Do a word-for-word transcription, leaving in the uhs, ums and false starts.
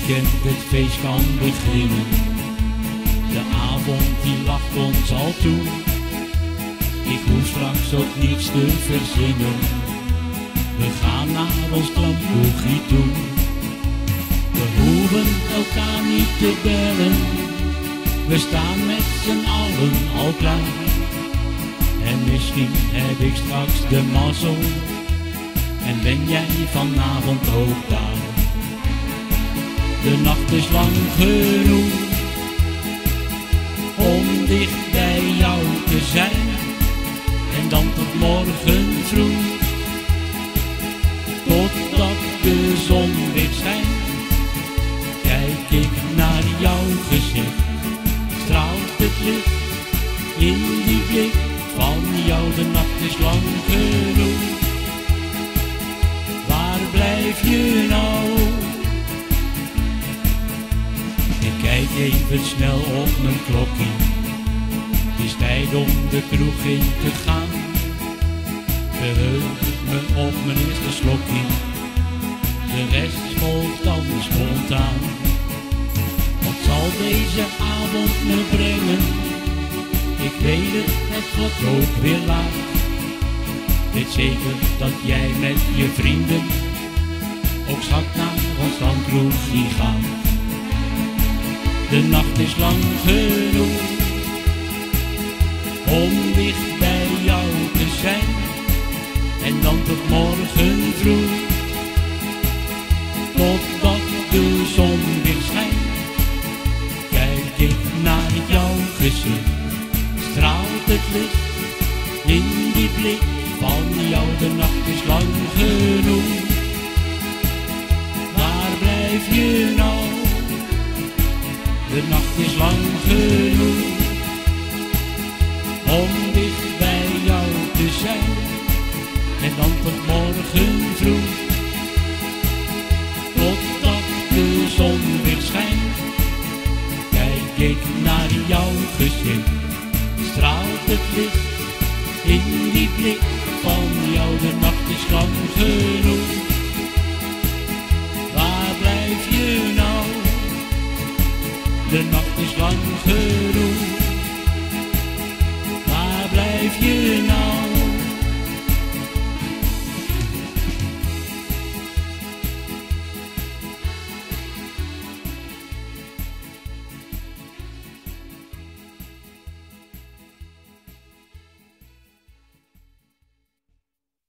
weekend het feest kan beginnen. De avond die lacht ons al toe. Ik hoef straks ook niets te verzinnen. We gaan naar ons strandkroegje toe. We hoeven elkaar niet te bellen. We staan met z'n allen al klaar. En misschien heb ik straks de mazzel. En ben jij vanavond ook daar. De nacht is lang genoeg om dicht bij jou te zijn. En dan tot morgen vroeg, totdat de zon weer schijnt. Kijk ik naar jouw gezicht, straalt het licht in die blik van jou. De nacht is lang genoeg, waar blijf je nou? Ik kijk even snel op mijn klokje, het is tijd om de kroeg in te gaan. Verheug me op mijn eerste slokje, de rest volgt dan spontaan. Wat zal deze avond me brengen? Ik weet het, het wordt ook weer laat. Weet zeker dat jij met je vrienden ook straks naar ons strandkroegje gaat. De nacht is lang genoeg om dicht bij jou te zijn. En dan tot morgen vroeg, totdat de zon weer schijnt. Kijk ik naar jouw gezicht, straalt het licht in die blik van jou. De nacht is lang genoeg, waar blijf je nou? De nacht is lang genoeg om dicht bij jou te zijn. En dan tot morgen vroeg, totdat de zon weer schijnt. Kijk ik naar jouw gezicht, straalt het licht in die blik van jou. De nacht is lang genoeg, waar blijf je nou? De nacht is lang genoeg.